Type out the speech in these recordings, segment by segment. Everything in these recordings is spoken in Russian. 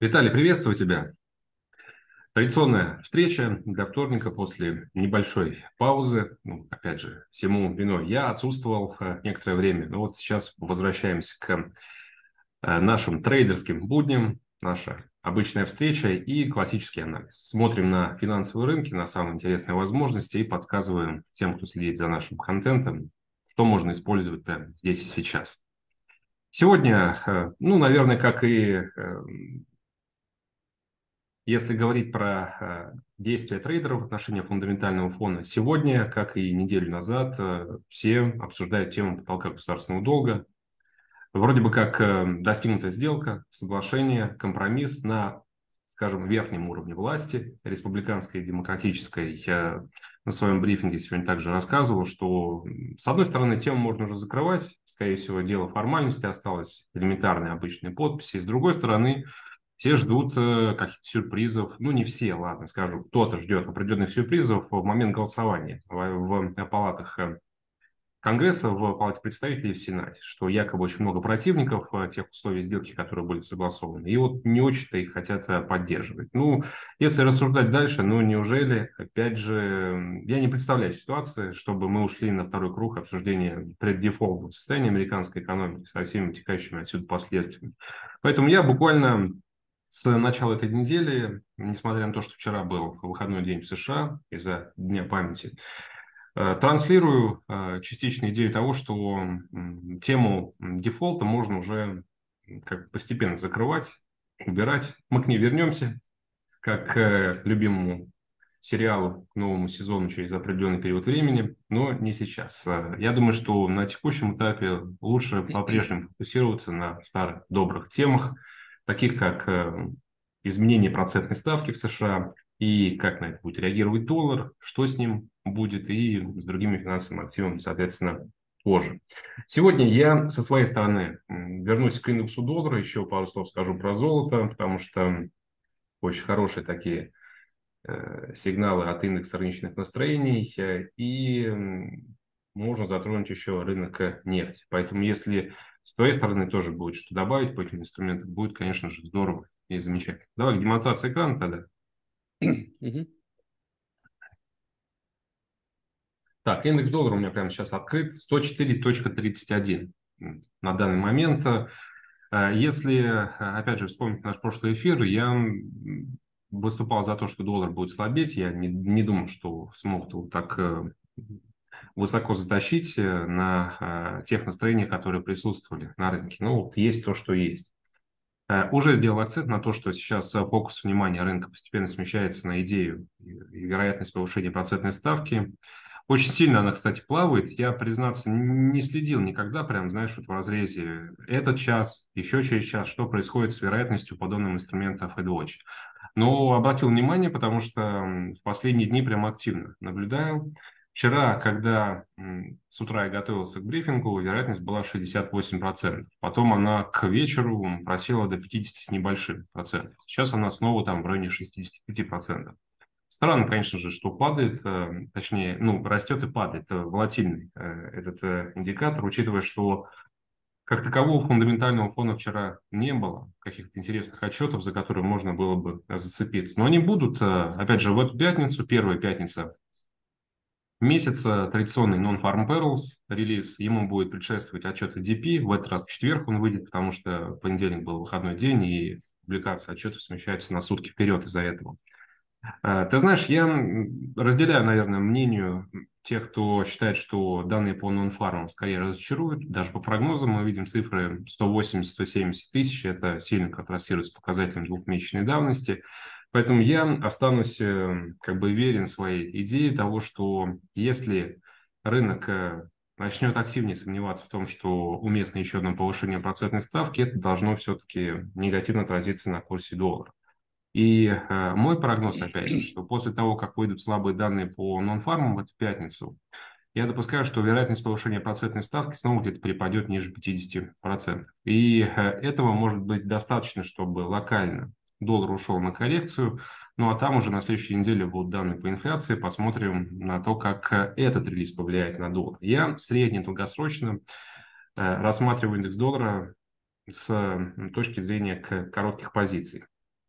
Виталий, приветствую тебя. Традиционная встреча для вторника после небольшой паузы. Ну, опять же, всему виной я отсутствовал некоторое время. Но вот сейчас возвращаемся к нашим трейдерским будням. Наша обычная встреча и классический анализ. Смотрим на финансовые рынки, на самые интересные возможности и подсказываем тем, кто следит за нашим контентом, что можно использовать прямо здесь и сейчас. Сегодня, ну, наверное, как и если говорить про действия трейдеров в отношении фундаментального фона, сегодня, как и неделю назад, все обсуждают тему потолка государственного долга. Вроде бы как достигнута сделка, соглашение, компромисс на, скажем, верхнем уровне власти, республиканской и демократической. Я на своем брифинге сегодня также рассказывал, что, с одной стороны, тему можно уже закрывать, скорее всего, дело формальности осталось, элементарные обычные подписи, с другой стороны, все ждут каких-то сюрпризов. Ну, не все, ладно, скажу. Кто-то ждет определенных сюрпризов в момент голосования в палатах Конгресса, в Палате представителей и в Сенате, что якобы очень много противников тех условий сделки, которые были согласованы. И вот не очень-то их хотят поддерживать. Ну, если рассуждать дальше, ну, неужели, опять же, я не представляю ситуации, чтобы мы ушли на второй круг обсуждения преддефолтного состояния американской экономики со всеми вытекающими отсюда последствиями. Поэтому я буквально с начала этой недели, несмотря на то, что вчера был выходной день в США из-за Дня памяти, транслирую частично идею того, что тему дефолта можно уже как постепенно закрывать, убирать. Мы к ней вернемся, как к любимому сериалу, к новому сезону через определенный период времени, но не сейчас. Я думаю, что на текущем этапе лучше по-прежнему фокусироваться на старых добрых темах, таких как изменение процентной ставки в США и как на это будет реагировать доллар, что с ним будет и с другими финансовыми активами, соответственно, позже. Сегодня я со своей стороны вернусь к индексу доллара, еще пару слов скажу про золото, потому что очень хорошие такие сигналы от индекса рыночных настроений, и можно затронуть еще рынок нефти. Поэтому если с твоей стороны тоже будет что добавить по этим инструментам, будет, конечно же, здорово и замечательно. Давай демонстрация экрана тогда. Мгм. Так, индекс доллара у меня прямо сейчас открыт, 104.31 на данный момент. Если, опять же, вспомнить наш прошлый эфир, я выступал за то, что доллар будет слабеть. Я не думал, что смогут вот так высоко затащить на тех настроениях, которые присутствовали на рынке. Ну, вот есть то, что есть. Уже сделал акцент на то, что сейчас фокус внимания рынка постепенно смещается на идею и вероятность повышения процентной ставки. Очень сильно она, кстати, плавает. Я, признаться, не следил никогда, прям, знаешь, вот в разрезе этот час, еще через час, что происходит с вероятностью по данным инструментов FedWatch. Но обратил внимание, потому что в последние дни прям активно наблюдаю. Вчера, когда с утра я готовился к брифингу, вероятность была 68%. Потом она к вечеру просела до 50 с небольшим процентов. Сейчас она снова там в районе 65%. Странно, конечно же, что падает, точнее, ну, растет и падает, волатильный этот индикатор, учитывая, что как такового фундаментального фона вчера не было, каких-то интересных отчетов, за которые можно было бы зацепиться. Но они будут, опять же, в эту пятницу, первая пятница месяца, традиционный Non-Farm Payrolls релиз, ему будет предшествовать отчет ADP, в этот раз в четверг он выйдет, потому что понедельник был выходной день, и публикация отчетов смещается на сутки вперед из-за этого. Ты знаешь, я разделяю, наверное, мнение тех, кто считает, что данные по нон-фармам скорее разочаруют. Даже по прогнозам мы видим цифры 180-170 тысяч. Это сильно контрастирует с показателем двухмесячной давности. Поэтому я останусь как бы верен своей идее того, что если рынок начнет активнее сомневаться в том, что уместно еще одно повышение процентной ставки, это должно все-таки негативно отразиться на курсе доллара. И мой прогноз, опять же, что после того, как выйдут слабые данные по нон-фармам в эту пятницу, я допускаю, что вероятность повышения процентной ставки снова где-то перепадет ниже 50%. И этого может быть достаточно, чтобы локально доллар ушел на коррекцию. Ну а там уже на следующей неделе будут данные по инфляции. Посмотрим на то, как этот релиз повлияет на доллар. Я средне-долгосрочно рассматриваю индекс доллара с точки зрения коротких позиций.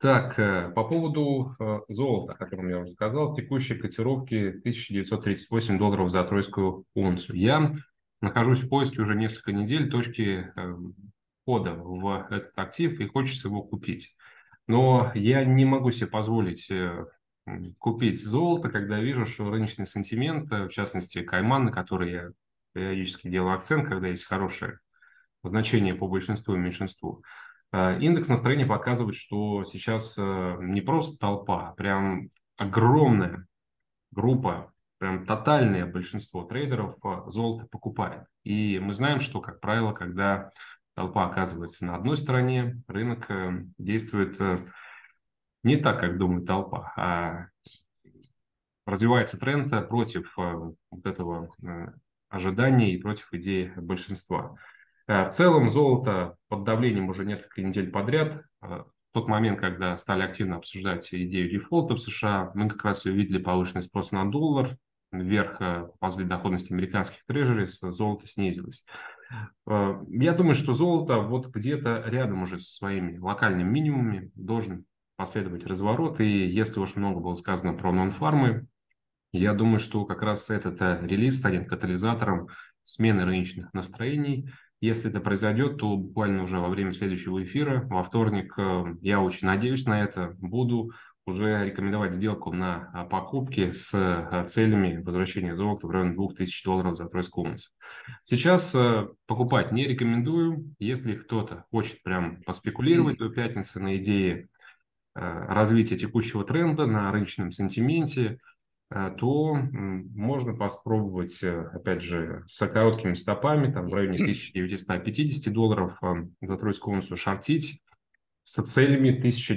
Так, по поводу золота, о котором я уже сказал, текущие котировки $1938 за тройскую унцию. Я нахожусь в поиске уже несколько недель точки входа в этот актив и хочется его купить. Но я не могу себе позволить купить золото, когда вижу, что рыночный сентимент, в частности Кайман, на который я периодически делаю акцент, когда есть хорошее значение по большинству и меньшинству. Индекс настроения показывает, что сейчас не просто толпа, а прям огромная группа, прям тотальное большинство трейдеров золото покупает. И мы знаем, что, как правило, когда толпа оказывается на одной стороне, рынок действует не так, как думает толпа, а развивается тренд против вот этого ожидания и против идеи большинства. В целом золото под давлением уже несколько недель подряд. В тот момент, когда стали активно обсуждать идею дефолта в США, мы как раз увидели повышенный спрос на доллар, вверх ползли доходности американских трежерис, золото снизилось. Я думаю, что золото вот где-то рядом уже со своими локальными минимумами должен последовать разворот. И если уж много было сказано про нон-фармы, я думаю, что как раз этот релиз станет катализатором смены рыночных настроений. Если это произойдет, то буквально уже во время следующего эфира, во вторник, я очень надеюсь на это, буду уже рекомендовать сделку на покупки с целями возвращения золота в районе $2000 за тройскую унцию. Сейчас покупать не рекомендую. Если кто-то хочет прям поспекулировать до пятницы на идее развития текущего тренда, на рыночном сентименте, то можно попробовать, опять же, с короткими стопами, там в районе $1950 за тройскую унцию шортить с целями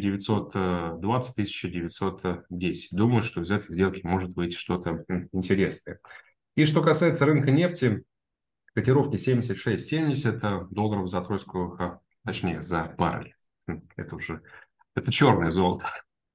1920-1910. Думаю, что из этой сделки может выйти что-то интересное. И что касается рынка нефти, котировки 76-70 долларов за тройскую, точнее, за баррель. Это уже, это черное золото,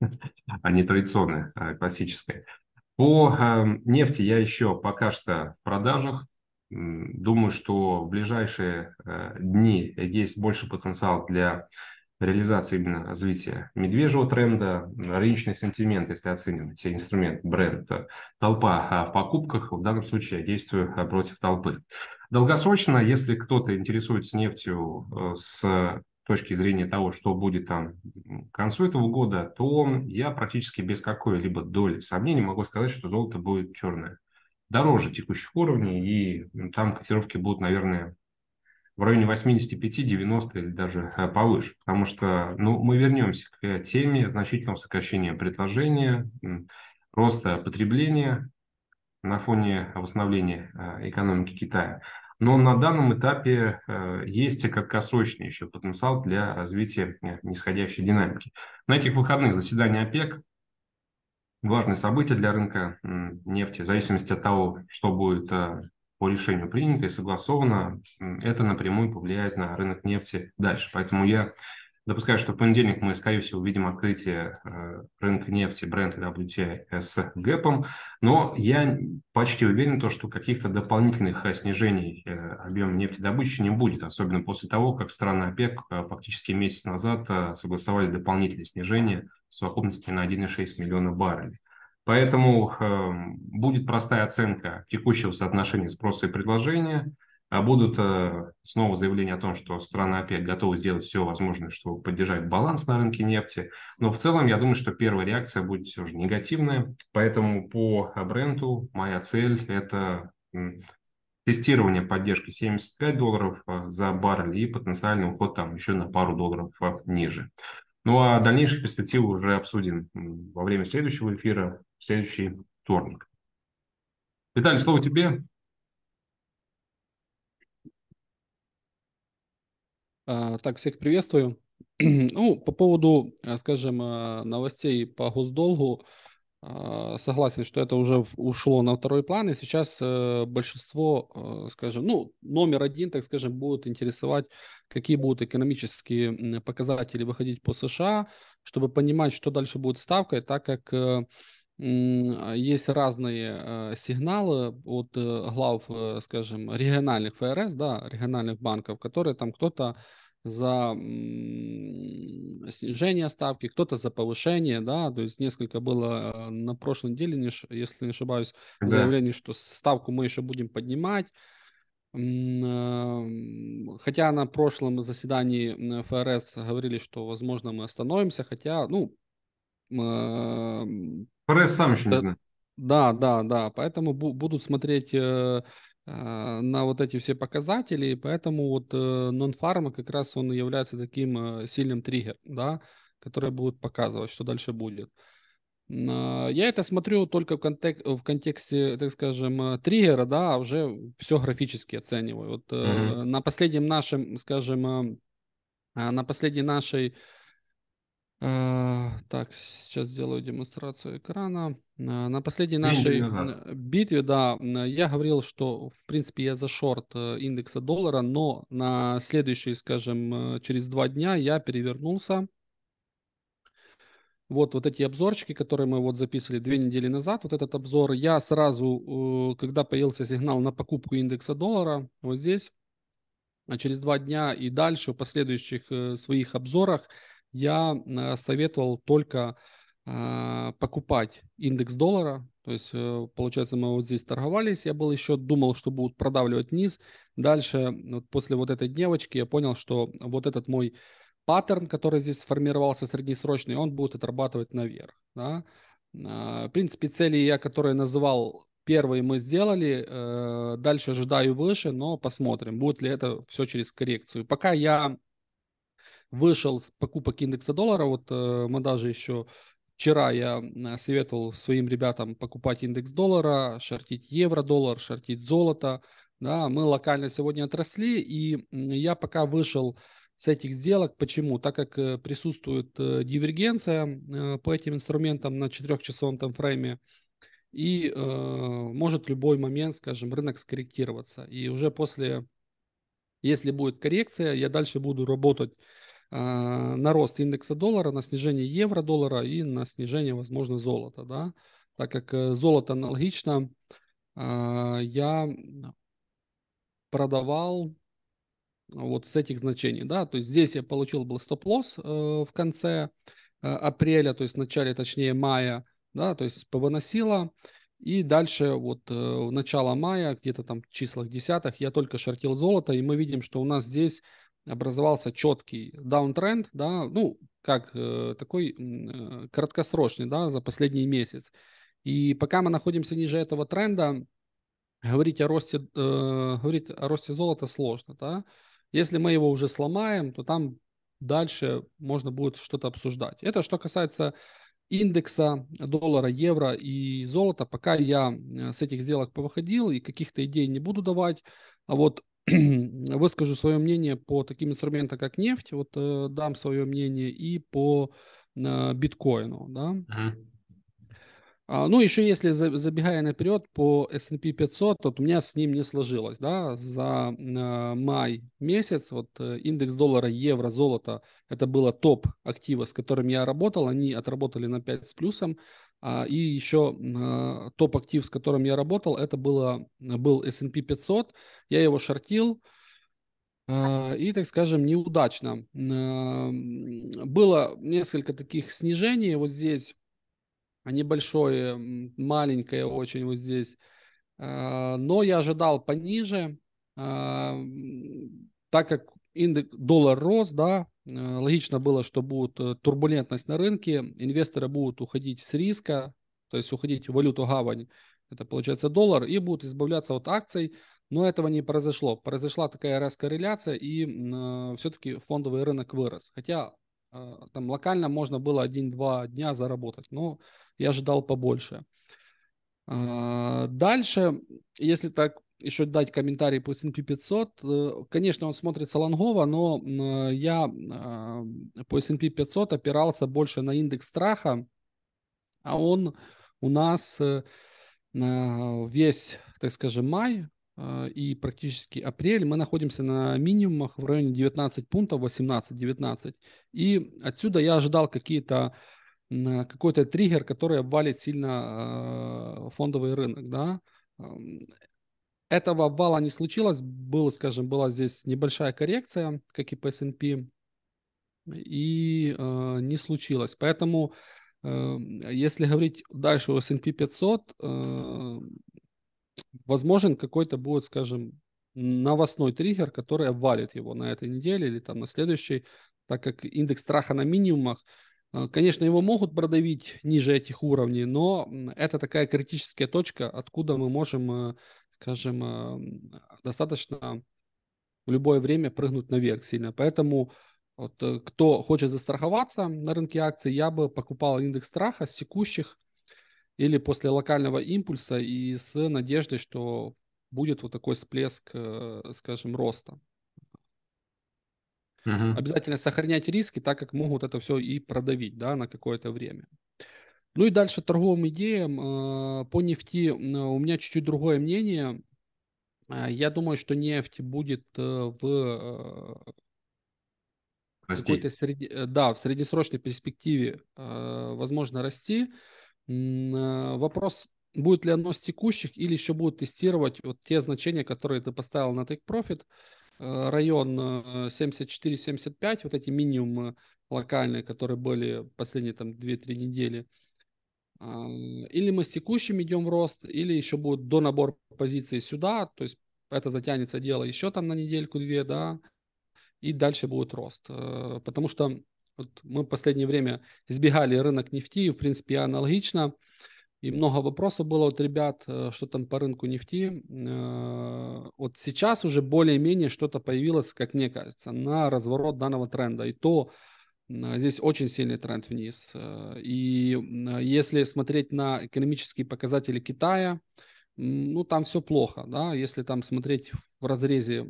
а не традиционное, классическое. По нефти я еще пока что в продажах. Думаю, что в ближайшие дни есть больше потенциал для реализации именно развития медвежьего тренда. Рыночный сентимент, если оценивать те инструменты, бренд, толпа в покупках, в данном случае я действую против толпы. Долгосрочно, если кто-то интересуется нефтью с точки зрения того, что будет там к концу этого года, то я практически без какой-либо доли сомнений могу сказать, что золото будет черное. Дороже текущих уровней, и там котировки будут, наверное, в районе 85-90 или даже повыше. Потому что мы вернемся к теме значительного сокращения предложения, роста потребления на фоне восстановления экономики Китая. Но на данном этапе есть краткосрочный еще потенциал для развития нисходящей динамики. На этих выходных заседание ОПЕК, важное событие для рынка нефти, в зависимости от того, что будет по решению принято и согласовано, это напрямую повлияет на рынок нефти дальше. Поэтому я допускаю, что в понедельник мы, скорее всего, увидим открытие рынка нефти Brent и WTI с гэпом, но я почти уверен, что каких-то дополнительных снижений объема нефтедобычи не будет, особенно после того, как страны ОПЕК фактически месяц назад согласовали дополнительные снижения в совокупности на 1,6 миллиона баррелей. Поэтому будет простая оценка текущего соотношения спроса и предложения. Будут снова заявления о том, что страны опять готовы сделать все возможное, чтобы поддержать баланс на рынке нефти. Но в целом, я думаю, что первая реакция будет все же негативная. Поэтому по бренду моя цель – это тестирование поддержки $75 за баррель и потенциальный уход там еще на пару долларов ниже. Ну а дальнейшие перспективы уже обсудим во время следующего эфира, в следующий вторник. Виталий, слово тебе. Так, всех приветствую. Ну, по поводу, скажем, новостей по госдолгу, согласен, что это уже ушло на второй план, и сейчас большинство, скажем, номер один, так скажем, будет интересовать, какие будут экономические показатели выходить по США, чтобы понимать, что дальше будет ставкой, так как есть разные сигналы от глав, скажем, региональных ФРС, да, региональных банков, которые там кто-то за снижение ставки, кто-то за повышение, да, то есть несколько было на прошлой неделе, если не ошибаюсь, Да. заявлений, что ставку мы еще будем поднимать. Хотя на прошлом заседании ФРС говорили, что, возможно, мы остановимся, хотя, ну, ФРС сам еще не знает. да, да, да, поэтому будут смотреть на вот эти все показатели, и поэтому вот нон-фарма как раз он является таким сильным триггером, да, который будет показывать, что дальше будет. Я это смотрю только в контексте, так скажем, триггера, да, а уже все графически оцениваю. Вот Мгм. на последнем нашем, скажем, на последней нашей так, сейчас сделаю демонстрацию экрана. На последней 2 недели нашей назад. битве, да, я говорил, что, в принципе, я за шорт индекса доллара, но на следующий, скажем, через 2 дня я перевернулся. Вот эти обзорчики, которые мы вот записывали 2 недели назад, вот этот обзор, я сразу, когда появился сигнал на покупку индекса доллара, вот здесь, а через 2 дня и дальше в последующих своих обзорах я советовал только покупать индекс доллара. То есть, получается, мы вот здесь торговались, я был еще думал, что будут продавливать вниз. Дальше, вот после вот этой дневочки, я понял, что вот этот мой паттерн, который здесь сформировался среднесрочный, он будет отрабатывать наверх. Да? В принципе, цели я, которые называл, первые мы сделали, дальше ожидаю выше, но посмотрим, будет ли это все через коррекцию. Пока я вышел с покупок индекса доллара, вот мы даже еще вчера я советовал своим ребятам покупать индекс доллара, шортить евро-доллар, шортить золото, да, мы локально сегодня отросли, и я пока вышел с этих сделок. Почему? Так как присутствует дивергенция по этим инструментам на 4-часовом таймфрейме, и может в любой момент, скажем, рынок скорректироваться. И уже после, если будет коррекция, я дальше буду работать на рост индекса доллара, на снижение евро-доллара и на снижение, возможно, золота, да, так как золото аналогично я продавал вот с этих значений, да, то есть здесь я получил был стоп-лосс в конце апреля, то есть в начале, точнее, мая, да, то есть повыносило, и дальше вот в начало мая, где-то там в числах десятых, я только шортил золото, и мы видим, что у нас здесь образовался четкий даунтренд, да, ну, как такой краткосрочный, да, за последний месяц. И пока мы находимся ниже этого тренда, говорить о росте золота сложно, да. Если мы его уже сломаем, то там дальше можно будет что-то обсуждать. Это что касается индекса доллара, евро и золота. Пока я с этих сделок повыходил и каких-то идей не буду давать, а вот выскажу свое мнение по таким инструментам, как нефть, вот дам свое мнение и по биткоину, да. Мгм. Ну, еще если забегая наперед по S&P 500, вот у меня с ним не сложилось, да, за май месяц, вот индекс доллара, евро, золото, это было топ актива, с которым я работал, они отработали на 5 с плюсом, и еще топ актив, с которым я работал, это был S&P 500, я его шортил, и, так скажем, неудачно. Было несколько таких снижений вот здесь, небольшое, маленькое очень вот здесь. Но я ожидал пониже, так как индекс доллар рос, да, логично было, что будет турбулентность на рынке, инвесторы будут уходить с риска, то есть уходить в валюту гавань, это получается доллар, и будут избавляться от акций, но этого не произошло. Произошла такая раскорреляция, и все-таки фондовый рынок вырос. Хотя там локально можно было 1-2 дня заработать, но я ожидал побольше. Дальше, если так еще дать комментарий по S&P 500, конечно, он смотрится лонгово, но я по S&P 500 опирался больше на индекс страха, а он у нас весь, так скажем, май и практически апрель мы находимся на минимумах в районе 19 пунктов, 18-19. И отсюда я ожидал какой-то триггер, который обвалит сильно фондовый рынок, да. этого обвала не случилось. Была здесь небольшая коррекция, как и по S&P, и не случилось. Поэтому, если говорить дальше о S&P 500, возможен какой-то будет, скажем, новостной триггер, который обвалит его на этой неделе или там на следующей, так как индекс страха на минимумах. Конечно, его могут продавить ниже этих уровней, но это такая критическая точка, откуда мы можем, скажем, достаточно в любое время прыгнуть наверх сильно. Поэтому вот, кто хочет застраховаться на рынке акций, я бы покупал индекс страха с текущих или после локального импульса и с надеждой, что будет вот такой всплеск, скажем, роста. Мгм. Обязательно сохранять риски, так как могут это все и продавить, да, на какое-то время. Ну и дальше торговым идеям. По нефти у меня чуть-чуть другое мнение. Я думаю, что нефть будет в какой-то Прости. да, в среднесрочной перспективе, возможно, расти. Вопрос, будет ли оно с текущих или еще будут тестировать вот те значения, которые ты поставил на Take Profit, район 74-75, вот эти минимумы локальные, которые были последние там 2-3 недели. Или мы с текущим идем в рост, или еще будет донабор позиций сюда, то есть это затянется дело еще там на недельку-две, да, и дальше будет рост. Потому что вот мы в последнее время избегали рынок нефти, в принципе, аналогично. И много вопросов было от ребят, что там по рынку нефти. Вот сейчас уже более-менее что-то появилось, как мне кажется, на разворот данного тренда. И то здесь очень сильный тренд вниз. И если смотреть на экономические показатели Китая, ну там все плохо, да. Если там смотреть в разрезе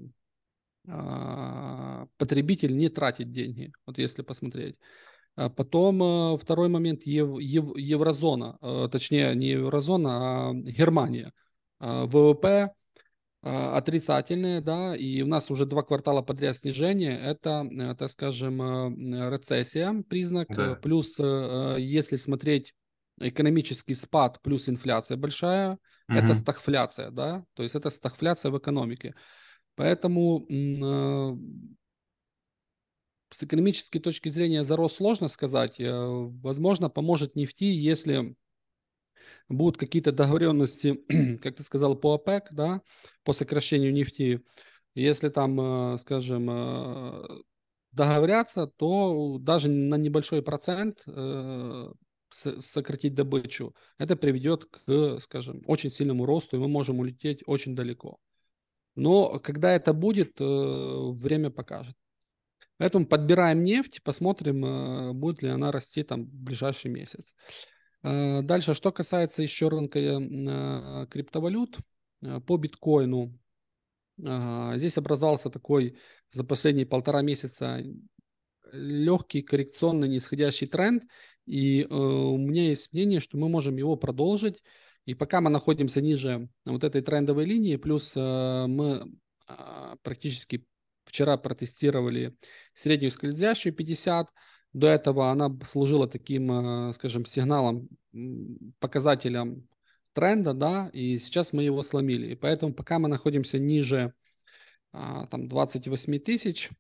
потребитель не тратит деньги, вот если посмотреть. Потом второй момент еврозона, точнее не еврозона, а Германия. ВВП отрицательные, да, и у нас уже 2 квартала подряд снижения. Это, так скажем, рецессия, признак. Да. Плюс, если смотреть экономический спад плюс инфляция большая, это Мгм. стагфляция, да, то есть это стагфляция в экономике. Поэтому с экономической точки зрения за рост сложно сказать. Возможно, поможет нефти, если будут какие-то договоренности, как ты сказал, по ОПЕК, да, по сокращению нефти. Если там, скажем, договорятся, то даже на небольшой процент сократить добычу, это приведет к, скажем, очень сильному росту, и мы можем улететь очень далеко. Но когда это будет, время покажет. Поэтому подбираем нефть, посмотрим, будет ли она расти там в ближайший месяц. Дальше, что касается еще рынка криптовалют, по биткоину, здесь образовался такой за последние 1,5 месяца легкий коррекционный нисходящий тренд, и у меня есть мнение, что мы можем его продолжить, и пока мы находимся ниже вот этой трендовой линии, плюс мы практически вчера протестировали среднюю скользящую 50, до этого она служила таким, скажем, сигналом, показателем тренда, да, и сейчас мы его сломили, и поэтому пока мы находимся ниже там 28 тысяч,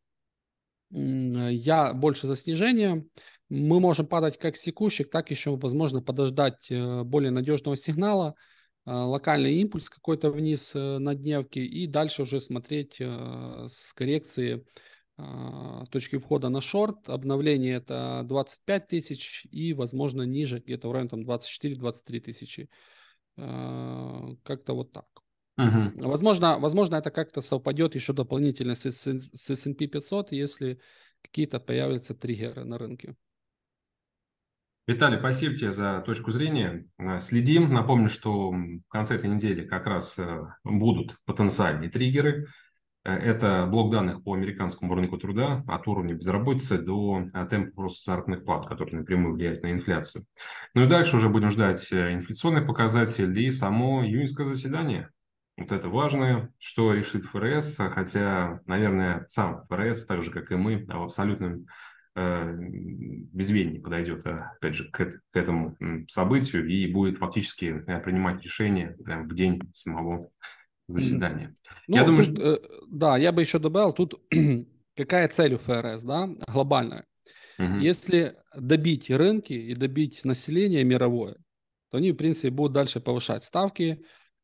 я больше за снижение. Мы можем падать как с текущих, так еще, возможно, подождать более надежного сигнала, локальный импульс какой-то вниз на дневке и дальше уже смотреть с коррекции точки входа на шорт. Обновление это 25 тысяч и, возможно, ниже, где-то в районе там 24-23 тысячи. Как-то вот так. Мгм. Возможно, это как-то совпадет еще дополнительно с S&P 500, если какие-то появятся триггеры на рынке. Виталий, спасибо тебе за точку зрения. Следим. Напомню, что в конце этой недели как раз будут потенциальные триггеры. Это блок данных по американскому рынку труда от уровня безработицы до темпа роста заработных плат, который напрямую влияет на инфляцию. Ну и дальше уже будем ждать инфляционных показателей и само июньское заседание. Вот это важное, что решит ФРС, хотя, наверное, сам ФРС, так же, как и мы, в абсолютном безвременье подойдет, опять же, к этому событию и будет фактически принимать решения прямо в день самого заседание. Я Ну, думаю, тут, что... да, я бы еще добавил, тут какая цель у ФРС, да, глобальная. Мгм. Если добить рынки и добить население мировое, то они, в принципе, будут дальше повышать ставки,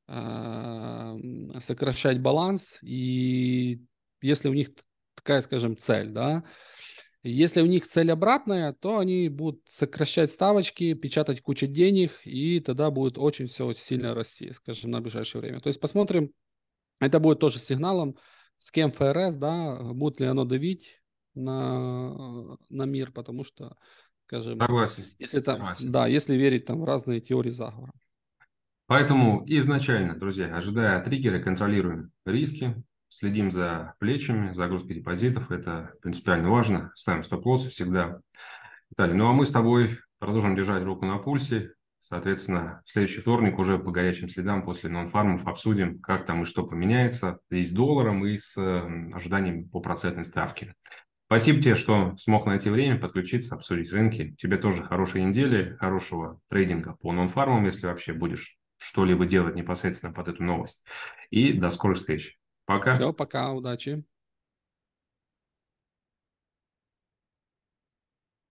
сокращать баланс. И если у них такая, скажем, цель, да, если у них цель обратная, то они будут сокращать ставочки, печатать кучу денег, и тогда будет очень все сильно расти, скажем, на ближайшее время. То есть посмотрим, это будет тоже сигналом, с кем ФРС, да, будет ли оно давить на мир, потому что, скажем, Согласен, если там, согласен. да, если верить там в разные теории заговора. Поэтому изначально, друзья, ожидая триггера, контролируем риски, следим за плечами, загрузкой депозитов. Это принципиально важно. Ставим стоп-лоссы всегда. Виталий, ну а мы с тобой продолжим держать руку на пульсе. Соответственно, в следующий вторник уже по горячим следам после нон-фармов обсудим, как там и что поменяется и с долларом, и с ожиданиями по процентной ставке. Спасибо тебе, что смог найти время подключиться, обсудить рынки. Тебе тоже хорошей недели, хорошего трейдинга по нон-фармам, если вообще будешь что-либо делать непосредственно под эту новость. И до скорых встреч. Пока. Все, пока, удачи.